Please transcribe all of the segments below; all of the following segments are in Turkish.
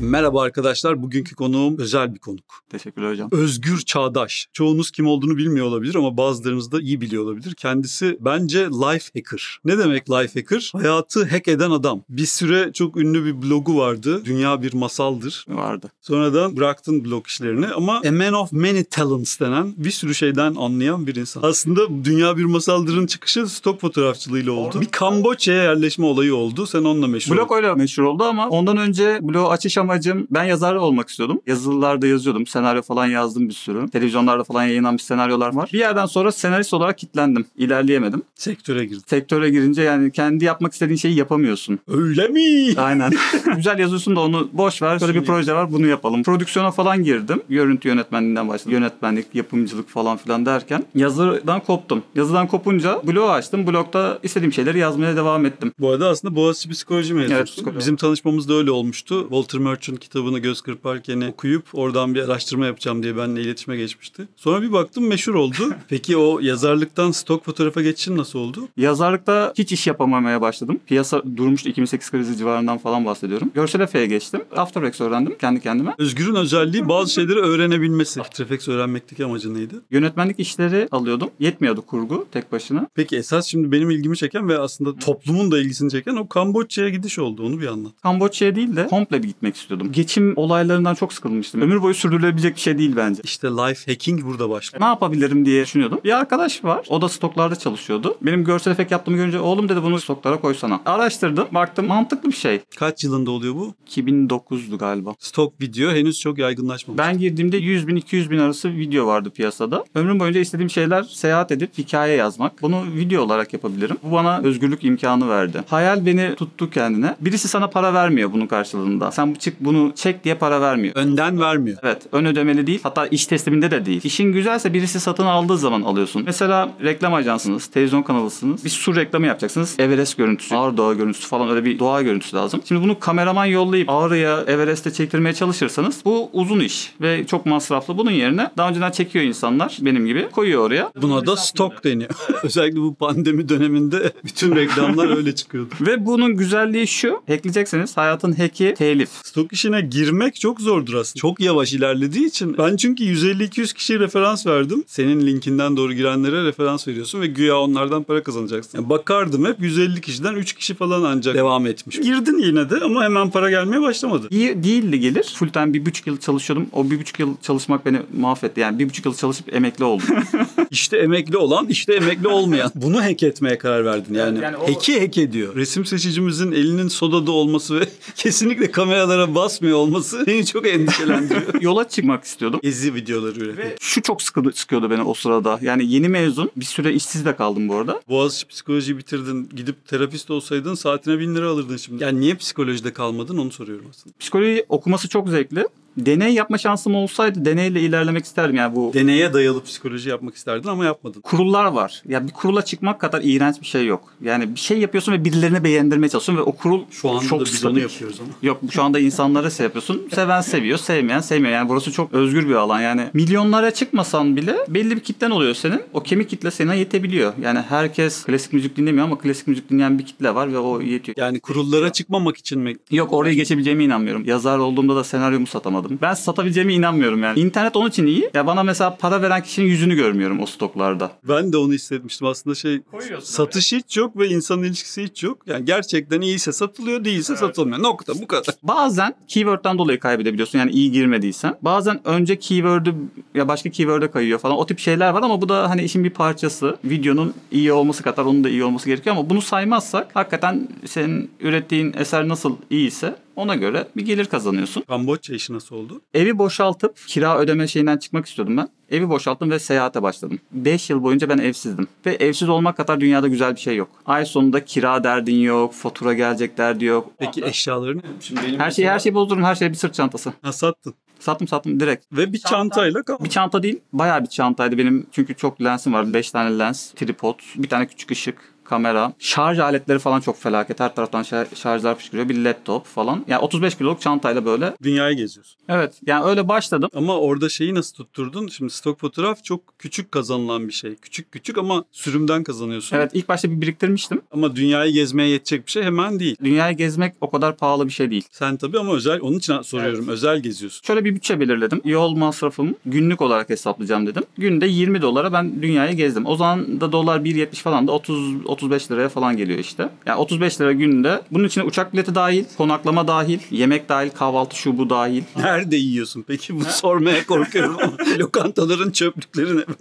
Merhaba arkadaşlar, bugünkü konuğum özel bir konuk. Teşekkürler hocam. Özgür Çağdaş. Çoğunuz kim olduğunu bilmiyor olabilir ama bazılarınız da iyi biliyor olabilir. Kendisi bence life hacker. Ne demek life hacker? Hayatı hack eden adam. Bir süre çok ünlü bir blogu vardı. Dünya bir masaldır. Vardı. Sonradan bıraktın blog işlerini ama a man of many talents denen bir sürü şeyden anlayan bir insan. Aslında Dünya bir Masaldır'ın çıkışı stok fotoğrafçılığıyla oldu. Bir Kamboçya'ya yerleşme olayı oldu. Sen onunla meşhur oldun. Blog öyle meşhur oldu ama ondan önce blog açış amacım, ben yazar olmak istiyordum. Yazılılarda yazıyordum. Senaryo falan yazdım bir sürü. Televizyonlarda falan yayınlanmış senaryolar var. Bir yerden sonra senarist olarak kilitlendim. İlerleyemedim. Sektöre girdin. Sektöre girince yani kendi yapmak istediğin şeyi yapamıyorsun. Öyle mi? Aynen. Güzel yazıyorsun da onu boş ver. Şöyle bir proje var, bunu yapalım. Prodüksiyona falan girdim. Görüntü yönetmenliğinden başladım. Yönetmenlik, yapımcılık falan filan derken yazıdan koptum. Yazıdan kopunca blog açtım. Blogda istediğim şeyleri yazmaya devam ettim. Bu arada aslında Boğaziçi Psikoloji mezunusun. Evet, psikoloji. Bizim tanışmamız da öyle olmuştu. Walter Murch'un kitabını göz kırparken okuyup oradan bir araştırma yapacağım diye benimle iletişime geçmişti. Sonra bir baktım meşhur oldu. Peki o yazarlıktan stok fotoğrafa geçişin nasıl oldu? Yazarlıkta hiç iş yapamamaya başladım. Piyasa durmuştu, 2008 krizi civarından falan bahsediyorum. Görsel efe'ye geçtim. After Effects öğrendim kendi kendime. Özgür'ün özelliği bazı şeyleri öğrenebilmesi. After Effects öğrenmekteki amacı neydi? Yönetmenlik işleri alıyordum. Yetmiyordu kurgu tek başına. Peki esas şimdi benim ilgimi çeken ve aslında toplumun da ilgisini çeken o Kamboçya'ya gidiş oldu. Onu bir anlat. Kamboçya'ya değil de komple bir gitmek istiyordum. Geçim olaylarından çok sıkılmıştım. Ömür boyu sürdürülebilecek bir şey değil bence. İşte life hacking burada başlıyor. Ne yapabilirim diye düşünüyordum. Bir arkadaş var. O da stoklarda çalışıyordu. Benim görsel efekt yaptığımı görünce oğlum dedi bunu stoklara koysana. Araştırdım. Baktım mantıklı bir şey. Kaç yılında oluyor bu? 2009'du galiba. Stok video henüz çok yaygınlaşmamış. Ben girdiğimde 100 bin 200 bin arası video vardı piyasada. Ömrüm boyunca istediğim şeyler seyahat edip hikaye yazmak. Bunu video olarak yapabilirim. Bu bana özgürlük imkanı verdi. Hayal beni tuttu kendine. Birisi sana para vermiyor bunun karşılığında. Sen çık bunu çek diye para vermiyor. Önden vermiyor. Evet, ön ödemeli değil. Hatta iş tesliminde de değil. İşin güzelse birisi satın aldığı zaman alıyorsun. Mesela reklam ajansınız, televizyon kanalısınız. Bir su reklamı yapacaksınız. Everest görüntüsü, Ağrı Dağı görüntüsü falan, öyle bir doğa görüntüsü lazım. Şimdi bunu kameraman yollayıp Ağrı'ya, Everest'e çektirmeye çalışırsanız bu uzun iş ve çok masraflı. Bunun yerine daha önceden çekiyor insanlar benim gibi. Koyuyor oraya. Buna da stok deniyor. Özellikle bu pandemi döneminde bütün reklamlar öyle çıkıyordu. Ve bunun güzelliği şu. Hackleyecekseniz hayatın hack'i telif. Stok işine girmek çok zordur aslında. Çok yavaş ilerlediği için ben çünkü 150-200 kişiye referans verdim. Senin linkinden doğru girenlere referans veriyorsun ve güya onlardan para kazanacaksın. Yani bakardım hep 150 kişiden 3 kişi falan ancak devam etmiş. Girdin yine de ama hemen para gelmeye başlamadı. İyi değildi gelir. Full time 1,5 yıl çalışıyordum. O 1,5 yıl çalışmak beni mahvetti. Yani 1,5 yıl çalışıp emekli oldum. İşte emekli olan, işte emekli olmayan. Bunu hack etmeye karar verdin yani. Hack'i hack ediyor. Resim seçicimizin elinin sodada olması ve kesinlikle kameralara basmıyor olması beni çok endişelendiriyor. Yola çıkmak istiyordum. Gezi videoları üretiyor. Şu çok sıkıyordu beni o sırada. Yani yeni mezun. Bir süre işsiz de kaldım bu arada. Boğaziçi Psikoloji bitirdin. Gidip terapist olsaydın saatine 1000 lira alırdın şimdi. Yani niye psikolojide kalmadın onu soruyorum aslında. Psikoloji okuması çok zevkli. Deney yapma şansım olsaydı deneyle ilerlemek isterdim. Yani bu Deneye dayalı psikoloji yapmak isterdin ama yapmadın. kurullar var. Ya bir kurula çıkmak kadar iğrenç bir şey yok. Yani bir şey yapıyorsun ve birilerine beğendirmeye çalışıyorsun ve o kurul Şu anda çok da biz statik. onu yapıyoruz ama. Yok, şu anda insanlara şey yapıyorsun. Seven seviyor, sevmeyen sevmiyor. Yani burası çok özgür bir alan. Yani milyonlara çıkmasan bile belli bir kitlen oluyor senin. O kemik kitle sana yetebiliyor. Yani herkes klasik müzik dinlemiyor ama klasik müzik dinleyen bir kitle var ve o yetiyor. Yani kurullara çıkmamak için mi? Yok, oraya geçebileceğime inanmıyorum. Yazar olduğumda da senaryomu satamadım. Ben satabileceğime inanmıyorum yani. İnternet onun için iyi. Ya bana mesela para veren kişinin yüzünü görmüyorum o stoklarda. Ben de onu hissetmiştim. Aslında satış hiç yok ve insan ilişkisi hiç yok. Yani gerçekten iyiyse satılıyor, değilse satılmıyor. Nokta, bu kadar. Bazen keyword'den dolayı kaybedebiliyorsun. Yani iyi girmediysen. Bazen önce keyword'ü ya başka keyword'e kayıyor falan. O tip şeyler var ama bu da hani işin bir parçası. Videonun iyi olması kadar onun da iyi olması gerekiyor ama bunu saymazsak hakikaten senin ürettiğin eser nasıl iyiyse ona göre bir gelir kazanıyorsun. Kamboçya işi nasıl oldu? Evi boşaltıp kira ödeme şeyinden çıkmak istiyordum ben. Evi boşalttım ve seyahate başladım. 5 yıl boyunca ben evsizdim. Ve evsiz olmak kadar dünyada güzel bir şey yok. Ay sonunda kira derdin yok, fatura gelecek derdi yok. Peki eşyalarını? Şimdi benim Her şeyi bozdururum, her şey bir sırt çantası. Ha, sattın. Sattım direkt. Ve bir çantayla kal. Bir çanta değil, bayağı bir çantaydı benim. Çünkü çok lensim var. 5 tane lens, tripod, bir tane küçük ışık, kamera, şarj aletleri falan çok felaket. Her taraftan şarjlar fışkırıyor. Bir laptop falan. Yani 35 kiloluk çantayla böyle. Dünyayı geziyorsun. Evet. Yani öyle başladım. Ama orada şeyi nasıl tutturdun? Şimdi stok fotoğraf çok küçük kazanılan bir şey. Küçük küçük ama sürümden kazanıyorsun. Evet, ilk başta bir biriktirmiştim. Ama dünyayı gezmeye yetecek bir şey hemen değil. Dünyayı gezmek o kadar pahalı bir şey değil. Sen tabii ama özel, onun için soruyorum. Evet. Özel geziyorsun. Şöyle bir bütçe belirledim. Yol masrafımı günlük olarak hesaplayacağım dedim. Günde 20 dolara ben dünyayı gezdim. O zaman da dolar 1.70 falan da 30-35 liraya falan geliyor işte. Yani 35 lira günde. Bunun içine uçak bileti dahil, konaklama dahil, yemek dahil, kahvaltı şu bu dahil. Nerede yiyorsun peki? Bu sormaya korkuyorum ama lokantaların çöplükleri ne?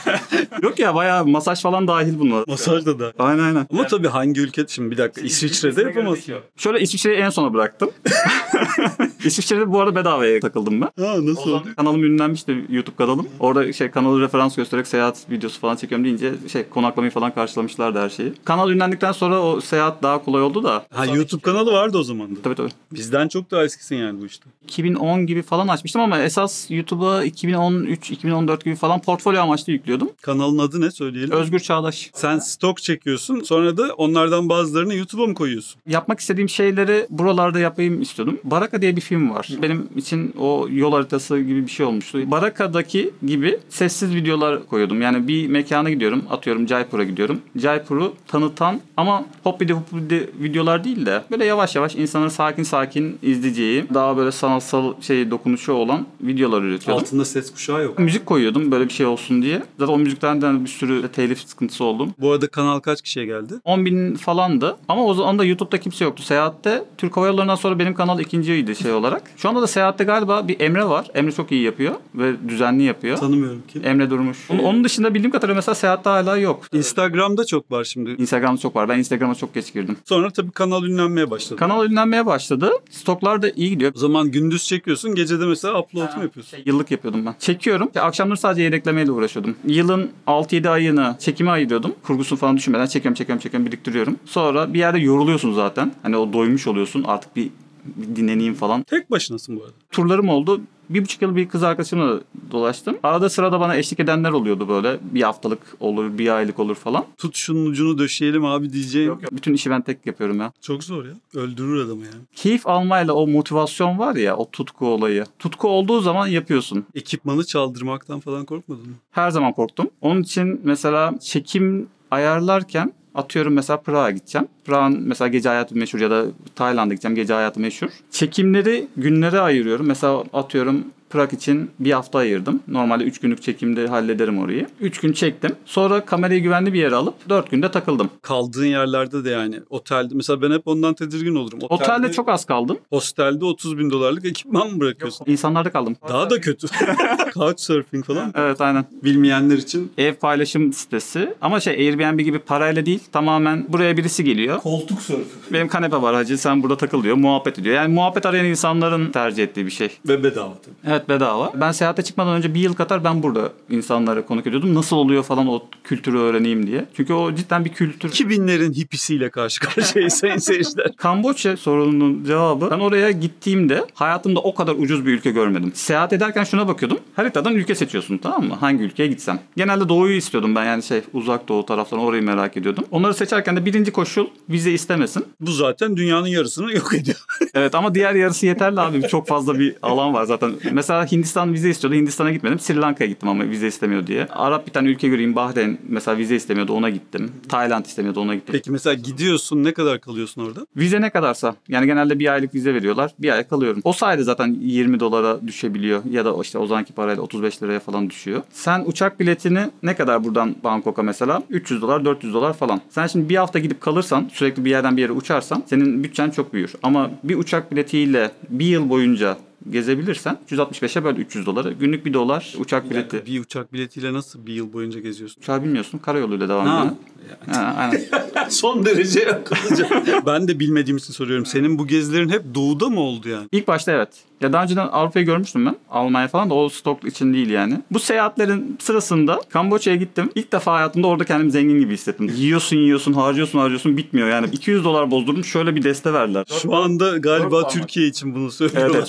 Yok ya, bayağı masaj falan dahil bunlar. Masaj da dahil. Aynen. Ama tabii hangi ülke? Şimdi bir dakika, İsviçre'de yapamazsın. Şöyle İsviçre'yi en sona bıraktım. İsviçre'de bu arada bedavaya takıldım ben. Ha, nasıl oldu? Kanalım ünlenmişti, YouTube kanalım. Orada kanalı referans göstererek seyahat videosu falan çekiyorum deyince konaklamayı falan karşılamışlardı her şeyi. Kanal ünlendikten sonra o seyahat daha kolay oldu da. Ha, YouTube kanalı vardı o zaman da. Tabii. Bizden çok daha eskisin yani bu işte. 2010 gibi falan açmıştım ama esas YouTube'a 2013-2014 gibi falan portfolyo amaçlı yüklüyordum. Kanalın adı ne söyleyelim? Özgür Çağdaş. Sen stok çekiyorsun, sonra da onlardan bazılarını YouTube'a mı koyuyorsun? Yapmak istediğim şeyleri buralarda yapayım istiyordum. Baraka diye bir film var. Benim için o yol haritası gibi bir şey olmuştu. Baraka'daki gibi sessiz videolar koyuyordum. Yani bir mekana gidiyorum. Atıyorum Jaipur'a gidiyorum. Jaipur'u tanıtan ama hoppidi videolar değil de böyle yavaş yavaş insanların sakin sakin izleyeceği, daha böyle sanatsal dokunuşu olan videolar üretiyordum. Altında ses kuşağı yok. Müzik koyuyordum böyle bir şey olsun diye. Zaten o müziklerden bir sürü telif sıkıntısı oldu. Bu arada kanal kaç kişiye geldi? 10.000 falandı. Ama o zaman da YouTube'da kimse yoktu. Seyahatte Türk Hava Yolları'ndan sonra benim kanal ikinciydi olarak. Şu anda da Seyahatte galiba bir Emre var. Emre çok iyi yapıyor ve düzenli yapıyor. Tanımıyorum ki. Emre Durmuş. Onun dışında bildiğim kadarıyla mesela Seyahatte hala yok. Instagram'da çok var şimdi. Instagram'da çok var. Ben Instagram'a çok geç girdim. Sonra tabii kanal ünlenmeye başladı. Kanal ünlenmeye başladı. Stoklar da iyi gidiyor. O zaman gündüz çekiyorsun, gecede mesela upload mu yapıyorsun? Yıllık yapıyordum ben. Çekiyorum. Akşamları sadece yedeklemeyle uğraşıyordum. Yılın 6-7 ayını çekime ayırıyordum. Kurgusunu falan düşünmeden çekiyorum, biriktiriyorum. Sonra bir yerde yoruluyorsun zaten. Hani o doymuş oluyorsun. Artık bir dinleneyim falan. Tek başınasın bu arada. Turlarım oldu. 1,5 yıl bir kız arkadaşımla dolaştım. Arada sırada bana eşlik edenler oluyordu böyle. Bir haftalık olur, bir aylık olur falan. Tut şunun ucunu döşeyelim abi diyeceğim. Yok. Bütün işi ben tek yapıyorum ya. Çok zor ya. Öldürür adamı yani. Keyif almayla o motivasyon var ya, o tutku olayı. Tutku olduğu zaman yapıyorsun. Ekipmanı çaldırmaktan falan korkmadın mı? Her zaman korktum. Onun için mesela çekim ayarlarken atıyorum mesela Prag'a gideceğim. Prag'ın mesela gece hayatı meşhur ya da Tayland'a gideceğim, gece hayatı meşhur. Çekimleri günlere ayırıyorum. Mesela atıyorum Prag için bir hafta ayırdım. Normalde 3 günlük çekimde hallederim orayı. 3 gün çektim. Sonra kamerayı güvenli bir yere alıp 4 günde takıldım. Kaldığın yerlerde de yani otelde. Mesela ben hep ondan tedirgin olurum. Otelde çok az kaldım. Hostelde 30.000 dolarlık ekipman mı bırakıyorsun? İnsanlarda kaldım. Daha da kötü. Couchsurfing falan. Evet, aynen. Bilmeyenler için. Ev paylaşım sitesi. Ama Airbnb gibi parayla değil. Tamamen buraya birisi geliyor. Koltuk sörfü. Benim kanepe var hacı, sen burada takıl diyor. Muhabbet ediyor. Yani muhabbet arayan insanların tercih ettiği bir şey. Ve bedava tabii. Evet, bedava. Ben seyahate çıkmadan önce bir yıl kadar ben burada insanlara konuk ediyordum. Nasıl oluyor falan, o kültürü öğreneyim diye. Çünkü o cidden bir kültür. 2000'lerin hipisiyle karşı karşıyayız sayın seyirciler. Kamboçya sorununun cevabı, ben oraya gittiğimde hayatımda o kadar ucuz bir ülke görmedim. Seyahat ederken şuna bakıyordum. Haritadan ülke seçiyorsun, tamam mı? Hangi ülkeye gitsem. Genelde doğuyu istiyordum ben, yani uzak doğu taraflarını, orayı merak ediyordum. Onları seçerken de birinci koşul vize istemesin. Bu zaten dünyanın yarısını yok ediyor. Evet, ama diğer yarısı yeterli abi. Çok fazla bir alan var zaten. Mesela Hindistan vize istiyordu. Hindistan'a gitmedim. Sri Lanka'ya gittim ama vize istemiyor diye. Arap bir tane ülke göreyim. Bahreyn mesela vize istemiyordu. Ona gittim. Tayland istemiyordu. Ona gittim. Peki mesela gidiyorsun, ne kadar kalıyorsun orada? Vize ne kadarsa. Yani genelde bir aylık vize veriyorlar. Bir ay kalıyorum. O sayede zaten 20 dolara düşebiliyor. Ya da işte o zamanki parayla 35 liraya falan düşüyor. Sen uçak biletini ne kadar buradan Bangkok'a mesela? 300 dolar, 400 dolar falan. Sen şimdi bir hafta gidip kalırsan, sürekli bir yerden bir yere uçarsan senin bütçen çok büyür. Ama bir uçak biletiyle bir yıl boyunca gezebilirsen 365'e böl 300 doları. Günlük $1 uçak bileti. Bir uçak biletiyle nasıl bir yıl boyunca geziyorsun? Uçağı bilmiyorsun. Karayoluyla devam ediyorsun. Aynen. Son derece akıllıca. Ben de bilmediğim için soruyorum. Senin bu gezilerin hep doğuda mı oldu yani? İlk başta evet. Ya daha önceden Avrupa'yı görmüştüm ben. Almanya falan da, o stok için değil yani. Bu seyahatlerin sırasında Kamboçya'ya gittim. İlk defa hayatımda orada kendimi zengin gibi hissettim. Yiyorsun, harcıyorsun bitmiyor yani. $200 bozdurdum, şöyle bir deste verdiler. Şu anda galiba Türkiye için bunu söylüyorlar. Evet,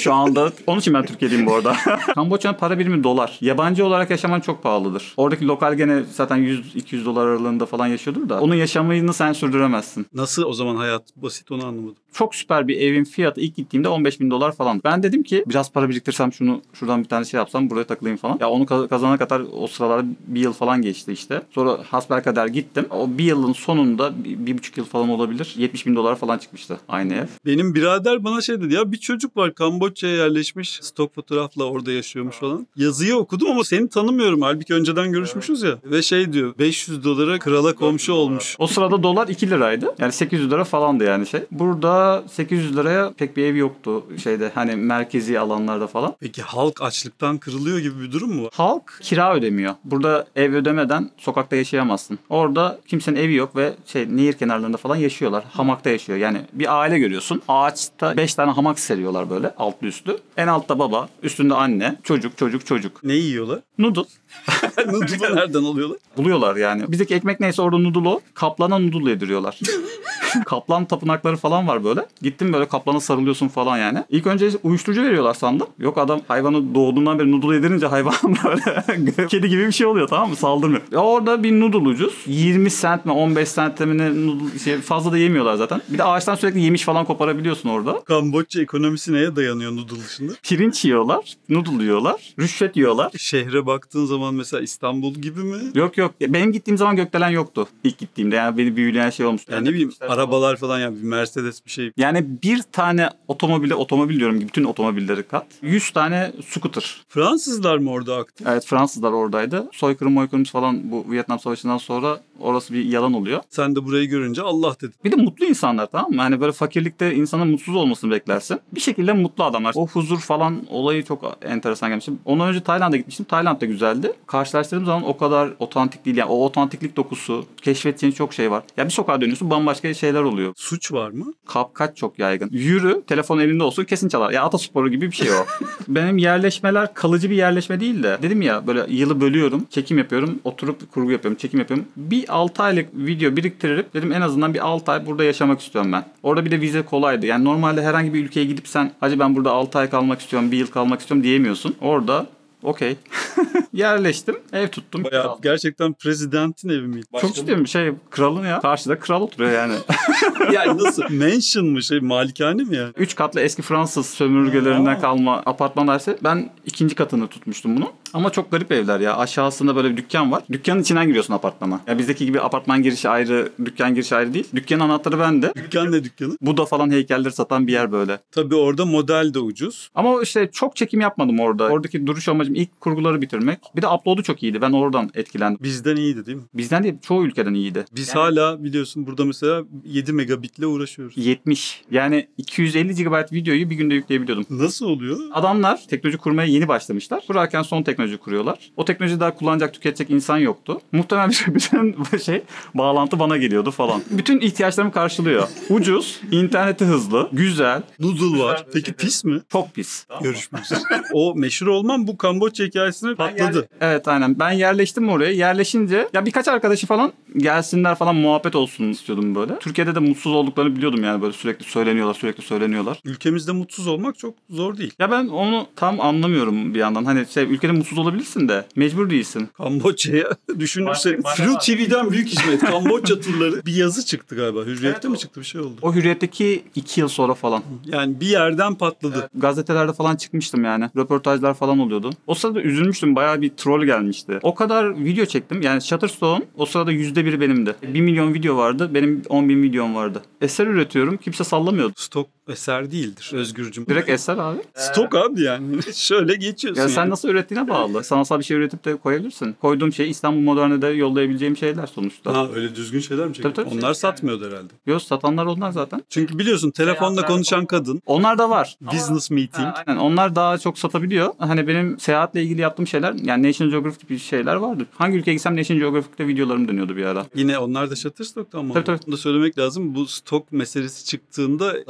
Şu anda. Onun için ben Türkiye'deyim bu arada. Kamboçya'nın para birimi dolar. Yabancı olarak yaşaman çok pahalıdır. Oradaki lokal gene zaten 100-200 dolar aralığında falan yaşıyordur da onun yaşamını sen sürdüremezsin. Nasıl o zaman hayat basit, onu anlamadım. Çok süper bir evin fiyatı ilk gittiğimde 15 bin dolar falan. Ben dedim ki biraz para biriktirsem şunu şuradan bir tane şey yapsam buraya takılayım falan. Ya onu kazanana kadar o sıralarda bir yıl falan geçti işte. Sonra hasbelkader gittim. O bir yılın sonunda 1,5 yıl falan olabilir. 70 bin dolar falan çıkmıştı aynı ev. Benim birader bana şey dedi ya, bir çocuk var Kamboçya'ya yerleşmiş, stok fotoğrafla orada yaşıyormuş falan. Yazıyı okudum ama seni tanımıyorum. Halbuki önceden görüşmüşüz ya. Ve şey diyor, 500 dolara krala komşu olmuş. O sırada dolar 2 liraydı. Yani 800 lira falandı yani şey. Burada 800 liraya pek bir ev yoktu şeyde, hani merkezi alanlarda falan. Peki halk açlıktan kırılıyor gibi bir durum mu var? Halk kira ödemiyor. Burada ev ödemeden sokakta yaşayamazsın. Orada kimsenin evi yok ve nehir kenarlarında falan yaşıyorlar. Hamakta yaşıyor. Yani bir aile görüyorsun. Ağaçta 5 tane hamak seriyorlar böyle altlı üstlü. En altta baba, üstünde anne, çocuk. Ne yiyorlar? Noodle. Noodle'u nereden alıyorlar? Buluyorlar yani. Bizdeki ekmek neyse orada noodle o. Kaplana noodle yediriyorlar. Kaplan tapınakları falan var böyle. Gittim böyle kaplana sarılıyorsun falan yani. İlk önce uyuşturucu veriyorlar sandım. Yok, adam hayvanı doğduğundan beri noodle yedirince hayvan böyle kedi gibi bir şey oluyor, tamam mı? Saldırmıyor. Orada bir noodle ucuz. 20 cent mi 15 cent mi ne noodle, fazla da yemiyorlar zaten. Bir de ağaçtan sürekli yemiş falan koparabiliyorsun orada. Kamboçya ekonomisi neye dayanıyor noodle dışında? Pirinç yiyorlar, noodle yiyorlar, rüşvet yiyorlar. Şehre baktığın zaman mesela İstanbul gibi mi? Yok. Benim gittiğim zaman gökdelen yoktu. İlk gittiğimde yani beni büyüleyen şey olmuştu. Yani ne bileyim, arabalar falan, yani bir Mercedes bir şey. Yani bir tane otomobil diyorum ki bütün otomobilleri kat. 100 tane scooter. Fransızlar mı orada aktif? Evet, Fransızlar oradaydı. Soykırım falan bu Vietnam Savaşı'ndan sonra orası bir yalan oluyor. Sen de burayı görünce Allah dedin. Bir de mutlu insanlar, tamam mı? Hani böyle fakirlikte insanın mutsuz olmasını beklersin. Bir şekilde mutlu adamlar. O huzur falan olayı çok enteresan gelmiştim. Ondan önce Tayland'a gitmiştim. Tayland da güzeldi. Karşılaştırdığım zaman o kadar otantik değil. Yani o otantiklik dokusu, keşfedeceğin çok şey var. Ya bir sokağa dönüyorsun, bambaşka şeyler oluyor. Suç var mı? Kapkaç çok yaygın. Yürü, telefon elinde olsun, kesin çalar. Ya atasporu gibi bir şey o. Benim yerleşmeler kalıcı bir yerleşme değil de. Dedim ya, böyle yılı bölüyorum, çekim yapıyorum, oturup kurgu yapıyorum, çekim yapıyorum. Bir 6 aylık video biriktirip dedim en azından bir 6 ay burada yaşamak istiyorum ben. Orada bir de vize kolaydı. Yani normalde herhangi bir ülkeye gidip sen hacı ben burada 6 ay kalmak istiyorum, 1 yıl kalmak istiyorum diyemiyorsun. Orada okey. Yerleştim, ev tuttum. Bayağı gerçekten prezidentin evi miydi? Çok istiyorum kralın ya. Karşıda kral oturuyor yani. Yani nasıl? Mansion mı, malikane mi yani? 3 katlı eski Fransız sömürgelerinden kalma apartmanlar. Ben 2. katını tutmuştum bunu. Ama çok garip evler ya. Aşağısında böyle bir dükkan var. Dükkanın içinden giriyorsun apartmana. Ya bizdeki gibi apartman girişi ayrı, dükkan girişi ayrı değil. Dükkanın anahtarı bende. Dükkan ne dükkanı? Buda falan heykelleri satan bir yer böyle. Tabii orada model de ucuz. Ama çok çekim yapmadım orada. Oradaki duruş amacım ilk kurguları bitirmek. Bir de upload'u çok iyiydi. Ben oradan etkilendim. Bizden iyiydi değil mi? Bizden değil, çoğu ülkeden iyiydi. Biz hala biliyorsun burada mesela 7 megabitle uğraşıyoruz. 70. Yani 250 GB videoyu bir günde yükleyebiliyordum. Nasıl oluyor? Adamlar teknoloji kurmaya yeni başlamışlar. Kurarken son teknoloji kuruyorlar. O teknoloji daha kullanacak, tüketecek insan yoktu. Muhtemelen bütün bağlantı bana geliyordu falan. Bütün ihtiyaçlarımı karşılıyor. Ucuz, interneti hızlı, güzel. Noodle var. Peki pis mi? Çok pis. Görüşmek üzere. O meşhur olmam bu Kamboçya hikayesine patladı. Evet, aynen. Ben yerleştim oraya. Yerleşince ya birkaç arkadaşı falan gelsinler falan, muhabbet olsun istiyordum böyle. Türkiye'de de mutsuz olduklarını biliyordum yani, böyle sürekli söyleniyorlar. Ülkemizde mutsuz olmak çok zor değil. Ya ben onu tam anlamıyorum bir yandan. Hani ülkede mutsuz olabilirsin de mecbur değilsin. Kamboçya'ya düşünürsen Flu TV'den büyük hizmet. Kamboçya turları. Bir yazı çıktı galiba. Hürriyet'te mi çıktı, bir şey oldu. O Hürriyet'teki 2 yıl sonra falan. Yani bir yerden patladı. Gazetelerde falan çıkmıştım yani. Röportajlar falan oluyordu. O sırada üzülmüştüm. Bayağı bir troll gelmişti. O kadar video çektim. Yani Shutterstock'un o sırada %1'i benimdi. 1 milyon video vardı. Benim 10 bin videom vardı. Eser üretiyorum. Kimse sallamıyordu. Stok eser değildir Özgürcüm. Direkt eser abi. Stok abi yani. Şöyle geçiyorsun. Ya sen yani. nasıl ürettiğine bağlı. Sanatsal bir şey üretip de koyabilirsin. Koyduğum şey İstanbul Modern'e de yollayabileceğim şeyler sonuçta. Ha, öyle düzgün şeyler mi çekiyor? Tabii. Onlar satmıyordu herhalde. Yok, satanlar onlar zaten. Çünkü biliyorsun telefonla konuşan kadın. Onlar da var. Business meeting. Aynen, onlar daha çok satabiliyor. Hani benim seyahatle ilgili yaptığım şeyler, yani National Geographic gibi şeyler vardı. Hangi ülkeye gitsem National Geographic'te videolarım dönüyordu bir ara. Yine onlar da Shutterstock'ta ama. Tabii. Bunu da söylemek lazım. Bu stok meselesi çıktığında aslında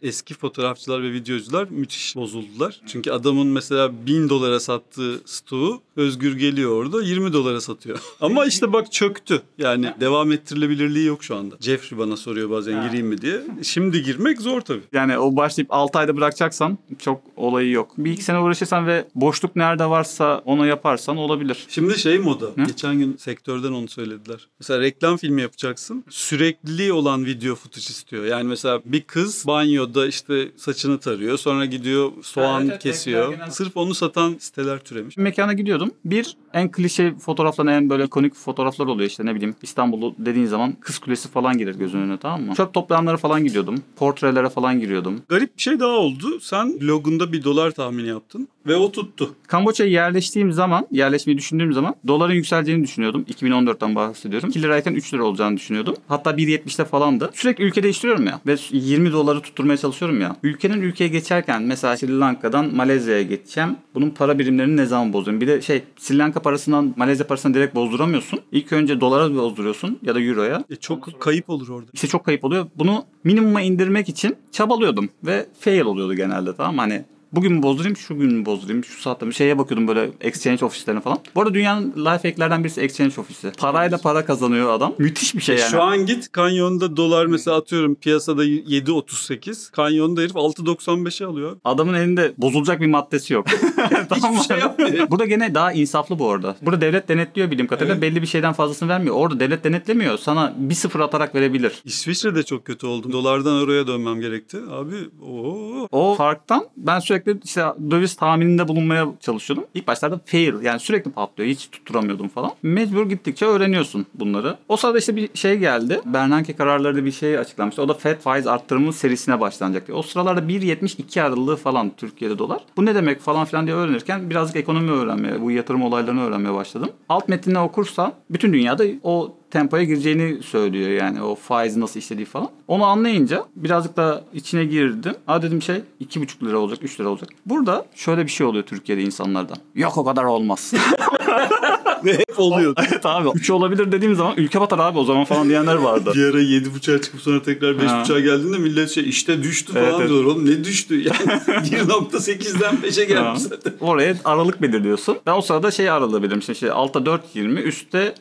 eski fotoğrafçılar ve videocular müthiş bozuldular. Çünkü adamın mesela $1000 sattığı stoğu Özgür geliyor orada $20 satıyor. Ama işte bak çöktü. Yani devam ettirilebilirliği yok şu anda. Jeffrey bana soruyor bazen gireyim mi diye. Şimdi girmek zor tabii. Yani o başlayıp 6 ayda bırakacaksan çok olayı yok. Bir iki sene uğraşırsan ve boşluk nerede varsa onu yaparsan olabilir. Şimdi moda. Geçen gün sektörden onu söylediler. Mesela reklam filmi yapacaksın. Sürekli olan video footage istiyor. Yani mesela bir kız banyoda işte saçını tarıyor. Sonra gidiyor soğan kesiyor. Sırf onu satan siteler türemiş. Bir mekana gidiyordum. Bir en klişe fotoğrafların en böyle ikonik fotoğraflar oluyor işte ne bileyim. İstanbul'u dediğin zaman Kız Kulesi falan gelir gözünün önüne, tamam mı? Çöp toplayanlara falan gidiyordum. Portrelere falan giriyordum. Garip bir şey daha oldu. Sen blogunda $1 tahmini yaptın ve o tuttu. Kamboçya'ya yerleşmeyi düşündüğüm zaman doların yükseleceğini düşünüyordum. 2014'ten bahsediyorum. 2 lirayken 3 lira olacağını düşünüyordum. Hatta 1.70'te falandı. Sürekli ülke değiştiriyorum ya ve $20 tutturmaya çalışıyorum ya. Ülkeye geçerken mesela Sri Lanka'dan Malezya'ya geçeceğim. Bunun para birimlerini ne zaman bozuyorum? Bir de Sri Lanka parasından Malezya parasına direkt bozduramıyorsun. İlk önce dolara bozduruyorsun ya da euroya. Çok kayıp olur orada. İşte çok kayıp oluyor. Bunu minimuma indirmek için çabalıyordum ve fail oluyordu genelde, tamam mı? Hani bugün mü bozdurayım, şu gün mü bozdurayım, şu saatte mi? Şeye bakıyordum böyle exchange ofislerine falan. Bu arada dünyanın life hack'lerden birisi exchange ofisi. Parayla para kazanıyor adam. Müthiş bir şey yani. Şu an git Kanyon'da dolar mesela atıyorum piyasada 7.38. Kanyon'da herif 6.95'e alıyor. Adamın elinde bozulacak bir maddesi yok. Tamam mı? Hiçbir şey yapmıyor. Burada gene daha insaflı bu arada. Burada devlet denetliyor bildiğim kadarıyla. Evet. Belli bir şeyden fazlasını vermiyor. Orada devlet denetlemiyor. Sana 1-0 atarak verebilir. İsviçre'de çok kötü oldum. Dolardan oraya dönmem gerekti. Abi o farktan ben sürekli işte döviz tahmininde bulunmaya çalışıyordum. İlk başlarda fail, yani sürekli patlıyor. Hiç tutturamıyordum falan. Mecbur gittikçe öğreniyorsun bunları. O sırada işte bir şey geldi. Bernanke kararları bir şey açıklamıştı. O da FED faiz arttırımı serisine başlanacak diye. O sıralarda 1.72 aralığı falan Türkiye'de dolar. Bu ne demek falan filan diye öğrenirken birazcık ekonomi öğrenmeye, bu yatırım olaylarını öğrenmeye başladım. Alt metnini okursa bütün dünyada o tempoya gireceğini söylüyor, yani o faizi nasıl işlediği falan. Onu anlayınca birazcık da içine girdim. Dedim 2,5 lira olacak, 3 lira olacak. Burada şöyle bir şey oluyor Türkiye'de insanlardan. Yok o kadar olmaz. Ve hep oluyor. Evet abi. 3 olabilir dediğim zaman ülke batar abi o zaman falan diyenler vardı. Bir ara 7,5'a çıkıp sonra tekrar 5,5'a geldiğinde millet işte düştü falan evet. Diyor. Oğlum ne düştü? Yani 1.8'den 5'e gelmiş zaten. Oraya aralık belirliyorsun. Ben o sırada aralığı belirlemiştim. Altta 4.20, üstte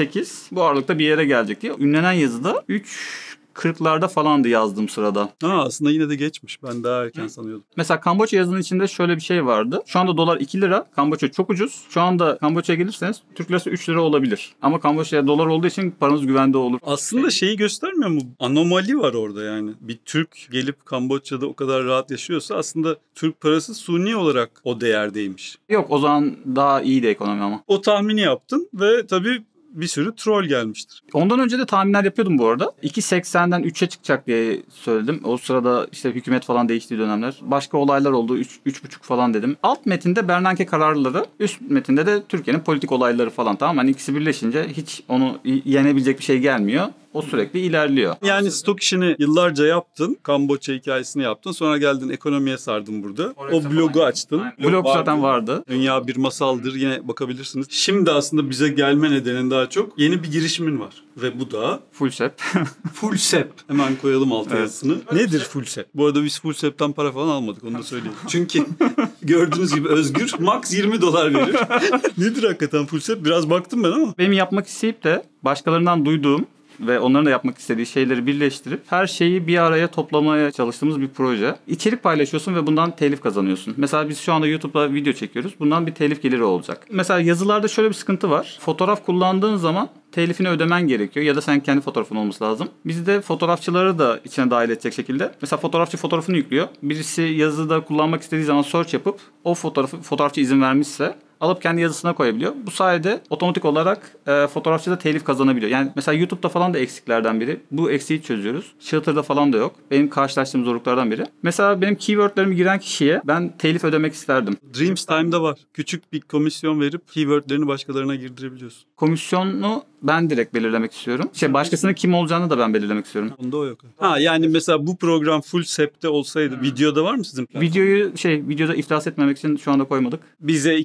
8. Bu aralıkta bir yere gelecek diye. Ünlenen yazıda 3.40'larda falandı yazdığım sırada. Aslında yine de geçmiş. Ben daha erken sanıyordum. Mesela Kamboçya yazının içinde şöyle bir şey vardı. Şu anda dolar 2 lira. Kamboçya çok ucuz. Şu anda Kamboçya'ya gelirseniz Türk lirası 3 lira olabilir. Ama Kamboçya'ya dolar olduğu için paranız güvende olur. Aslında şeyi göstermiyor mu? Anomali var orada yani. Bir Türk gelip Kamboçya'da o kadar rahat yaşıyorsa aslında Türk parası suni olarak o değerdeymiş. Yok, o zaman daha iyiydi ekonomi ama. O tahmini yaptın ve tabii bir sürü troll gelmiştir. Ondan önce de tahminler yapıyordum bu arada. 2.80'den 3'e çıkacak diye söyledim. O sırada işte hükümet falan değiştiği dönemler. Başka olaylar oldu. 3.5 falan dedim. Alt metinde Bernanke kararları, üst metinde de Türkiye'nin politik olayları falan, tamam mı? Hani ikisi birleşince hiç onu yenebilecek bir şey gelmiyor. O sürekli ilerliyor. Yani stok işini yıllarca yaptın. Kamboçya hikayesini yaptın. Sonra geldin ekonomiye sardın burada. O blogu açtın. Blog zaten vardı. Dünya bir masaldır. Yine bakabilirsiniz. Şimdi aslında bize gelme nedenin daha çok yeni bir girişimin var. Ve bu da Fullsep. Fullsep. Hemen koyalım alt yazısını. Nedir Fullsep? Bu arada biz Fullsep'ten para falan almadık. Onu da söyleyeyim. Çünkü gördüğünüz gibi Özgür max $20 verir. Nedir hakikaten Fullsep? Biraz baktım ben ama. Benim yapmak isteyip de başkalarından duyduğum ve onların da yapmak istediği şeyleri birleştirip her şeyi bir araya toplamaya çalıştığımız bir proje. İçerik paylaşıyorsun ve bundan telif kazanıyorsun. Mesela biz şu anda YouTube'da video çekiyoruz. Bundan bir telif geliri olacak. Mesela yazılarda şöyle bir sıkıntı var. Fotoğraf kullandığın zaman telifini ödemen gerekiyor ya da sen kendi fotoğrafın olması lazım. Bizde fotoğrafçıları da içine dahil edecek şekilde. Mesela fotoğrafçı fotoğrafını yüklüyor. Birisi yazıda kullanmak istediği zaman search yapıp o fotoğrafçı izin vermişse alıp kendi yazısına koyabiliyor. Bu sayede otomatik olarak fotoğrafçı da telif kazanabiliyor. Yani mesela YouTube'da falan da eksiklerden biri. Bu eksiği çözüyoruz. Shutter'da falan da yok. Benim karşılaştığım zorluklardan biri. Mesela benim keywordlerimi giren kişiye ben telif ödemek isterdim. Dreamstime'da var. Küçük bir komisyon verip keywordlerini başkalarına girdirebiliyorsun. Komisyonu ben direkt belirlemek istiyorum. Başkasının kim olacağını da ben belirlemek istiyorum. Onda o yok. Yani mesela bu program Fullsep'te olsaydı videoda var mı sizin platform? Videoyu videoda iflas etmemek için şu anda koymadık. Bize ikimize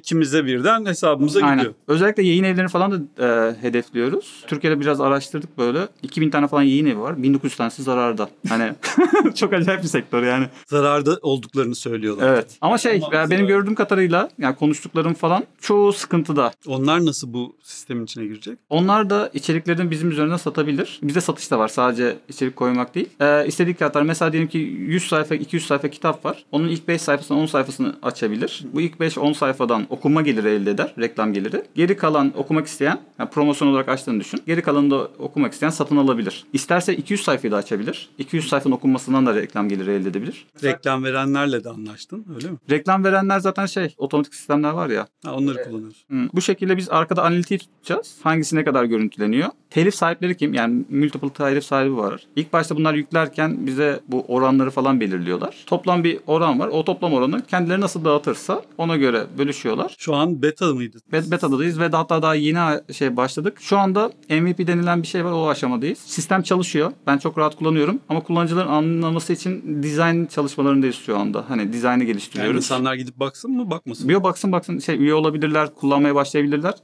üçte birden hesabımıza Aynen. gidiyor. Özellikle yayın evlerini falan da hedefliyoruz. Türkiye'de biraz araştırdık böyle. 2000 tane falan yayın evi var. 1900 tanesi zararda. Hani çok acayip bir sektör yani. Zararda olduklarını söylüyorlar. Evet. Ama benim gördüğüm kadarıyla yani konuştuklarım falan çoğu sıkıntıda. Onlar nasıl bu sistemin içine girecek? Onlar da içeriklerini bizim üzerinden satabilir. Bizde satış da var. Sadece içerik koymak değil. İstediği kadar mesela diyelim ki 100 sayfa 200 sayfa kitap var. Onun ilk 5 sayfasını 10 sayfasını açabilir. Bu ilk 5-10 sayfadan okuma geliri elde eder. Reklam geliri. Geri kalan okumak isteyen yani promosyon olarak açtığını düşün. Geri kalanını da okumak isteyen satın alabilir. İsterse 200 sayfayı da açabilir. 200 sayfanın okunmasından da reklam geliri elde edebilir. Reklam verenlerle de anlaştın öyle mi? Reklam verenler zaten otomatik sistemler var ya. Onları kullanıyorsun. Bu şekilde biz arkada analitiği tutacağız. Hangisi ne kadar görüntüleniyor? Telif sahipleri kim? Yani multiple telif sahibi var. İlk başta bunlar yüklerken bize bu oranları falan belirliyorlar. Toplam bir oran var. O toplam oranı kendileri nasıl dağıtırsa ona göre bölüşüyorlar. Şu an beta mıydı? Beta'dayız ve hatta daha yeni başladık. Şu anda MVP denilen bir şey var, o aşamadayız. Sistem çalışıyor. Ben çok rahat kullanıyorum ama kullanıcıların anlaması için design çalışmalarındayız şu anda. Hani dizaynı geliştiriyoruz. Yani insanlar gidip baksın mı bakmasın mı? Bio baksın üye olabilirler, kullanmaya başlayabilirler.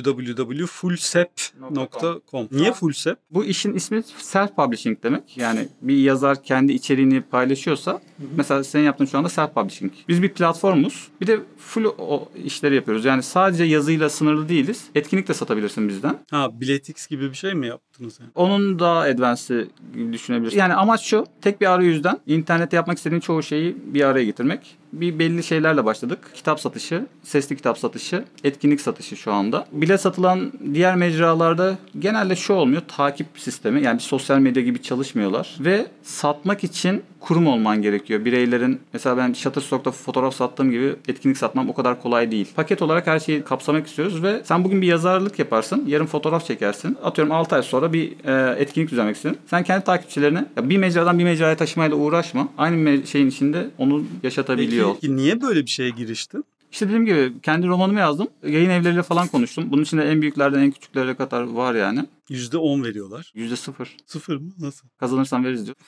www.fullsep.com. Niye Fullsep? Bu işin ismi self-publishing demek. Yani bir yazar kendi içeriğini paylaşıyorsa mesela senin yaptığın şu anda self-publishing. Biz bir platformuz. Bir de full o işleri yapıyoruz. Yani sadece yazıyla sınırlı değiliz. Etkinlik de satabilirsin bizden. Biletix gibi bir şey mi yaptınız yani? Onun daha advance'ı düşünebilirsin. Yani amaç şu. Tek bir arayüzden internette yapmak istediğin çoğu şeyi bir araya getirmek. Bir belli şeylerle başladık. Kitap satışı, sesli kitap satışı, etkinlik satışı şu anda. Bilet satılan diğer mecralarda genelde şu olmuyor. Takip sistemi, yani bir sosyal medya gibi çalışmıyorlar. Ve satmak için kurum olman gerekiyor. Bireylerin, mesela ben Shutterstock'ta fotoğraf sattığım gibi etkinlik satmam o kadar kolay değil. Paket olarak her şeyi kapsamak istiyoruz ve sen bugün bir yazarlık yaparsın, yarın fotoğraf çekersin. Atıyorum 6 ay sonra bir etkinlik düzenlemek istiyorsun. Sen kendi takipçilerini bir mecradan bir mecraya taşımayla uğraşma. Aynı şeyin içinde onu yaşatabiliyor. Peki niye böyle bir şeye giriştin? İşte dediğim gibi kendi romanımı yazdım. Yayın evleriyle falan konuştum. Bunun içinde en büyüklerden en küçüklere kadar var yani. %10 veriyorlar. %0. Sıfır mı? Nasıl? Kazanırsan veririz diyor.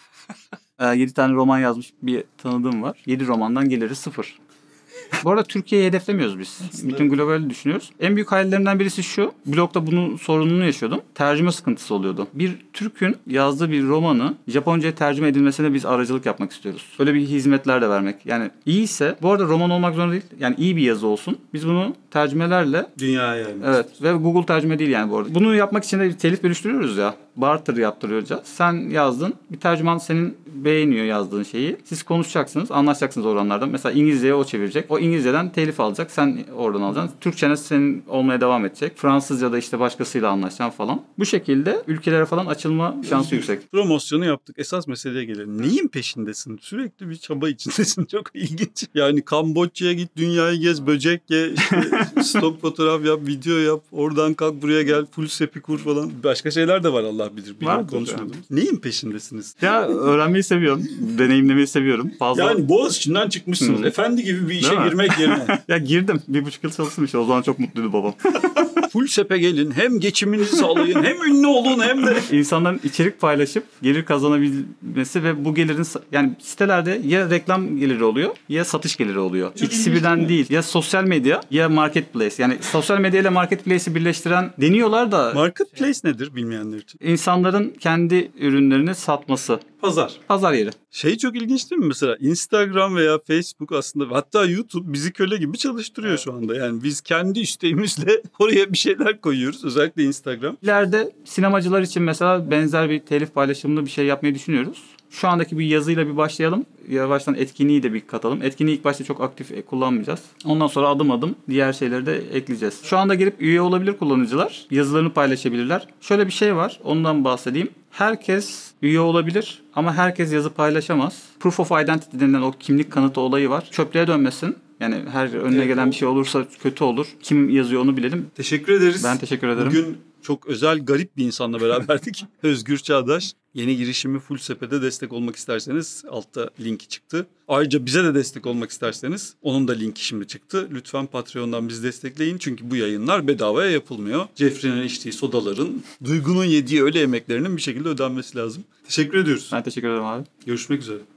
7 tane roman yazmış bir tanıdığım var. 7 romandan geliri 0. Bu arada Türkiye'yi hedeflemiyoruz biz. Aslında bütün globali düşünüyoruz. En büyük hayallerimden birisi şu. Blogda bunun sorununu yaşıyordum. Tercüme sıkıntısı oluyordu. Bir Türk'ün yazdığı bir romanı Japonca'ya tercüme edilmesine biz aracılık yapmak istiyoruz. Öyle bir hizmetler de vermek. Yani iyiyse, bu arada roman olmak zorunda değil. Yani iyi bir yazı olsun. Biz bunu tercümelerle dünyaya yaymak. Evet ve Google tercüme değil yani bu arada. Bunu yapmak için de bir telif bölüştürüyoruz ya. Barter yaptırıyoruz. Sen yazdın. Bir tercüman senin beğeniyor yazdığın şeyi. Siz konuşacaksınız. Anlaşacaksınız oranlardan. Mesela İngilizceye o çevirecek. O İngilizceden telif alacak. Sen oradan alacaksın. Türkçene senin olmaya devam edecek. Fransızca'da işte başkasıyla anlaşacaksın falan. Bu şekilde ülkelere falan açılma şansı yüksek. Promosyonu yaptık. Esas meseleye gelelim. Neyin peşindesin? Sürekli bir çaba içindesin. Çok ilginç. Yani Kamboçya'ya git, dünyayı gez, böcek ye, işte stok fotoğraf yap, video yap. Oradan kalk buraya gel, full sepi kur falan. Başka şeyler de var Allah bilir. Var konuşmadım. Neyin peşindesiniz? Ya öğrenmeyi seviyorum. Deneyimlemeyi seviyorum. Fazla... Yani Boğaziçi'nden çıkmışsınız. Efendi gibi bir işe girmek yerine. Ya girdim. 1,5 yıl çalıştım işte. O zaman çok mutluydu babam. Full sepe gelin. Hem geçiminizi sağlayın, hem ünlü olun, hem de... İnsanların içerik paylaşıp gelir kazanabilmesi ve bu gelirin... Yani sitelerde ya reklam geliri oluyor ya satış geliri oluyor. İkisi birden değil. Ya sosyal medya ya marketplace. Yani sosyal medya ile marketplace'i birleştiren deniyorlar da... Marketplace nedir bilmeyenler için? İnsanların kendi ürünlerini satması. Pazar. Pazar yeri. Çok ilginç değil mi mesela? Instagram veya Facebook aslında, hatta YouTube bizi köle gibi çalıştırıyor şu anda. Yani biz kendi isteğimizle oraya bir şeyler koyuyoruz. Özellikle Instagram. İleride sinemacılar için mesela benzer bir telif paylaşımlı bir şey yapmayı düşünüyoruz. Şu andaki bir yazıyla bir başlayalım. Yavaştan etkinliği de bir katalım. Etkinliği ilk başta çok aktif kullanmayacağız. Ondan sonra adım adım diğer şeyleri de ekleyeceğiz. Şu anda girip üye olabilir kullanıcılar. Yazılarını paylaşabilirler. Şöyle bir şey var. Ondan bahsedeyim. Herkes üye olabilir ama herkes yazı paylaşamaz. Proof of Identity denilen o kimlik kanıtı olayı var. Çöplüğe dönmesin. Yani her önüne gelen bir şey olursa kötü olur. Kim yazıyor onu bilelim. Teşekkür ederiz. Ben teşekkür ederim. Bugün çok özel, garip bir insanla beraberdik. Özgür Çağdaş. Yeni girişimi Full Sepe'de destek olmak isterseniz altta linki çıktı. Ayrıca bize de destek olmak isterseniz onun da linki şimdi çıktı. Lütfen Patreon'dan bizi destekleyin. Çünkü bu yayınlar bedavaya yapılmıyor. Jeffrey'nin içtiği sodaların, Duygu'nun yediği öğle yemeklerinin bir şekilde ödenmesi lazım. Teşekkür ediyoruz. Ben teşekkür ederim abi. Görüşmek üzere.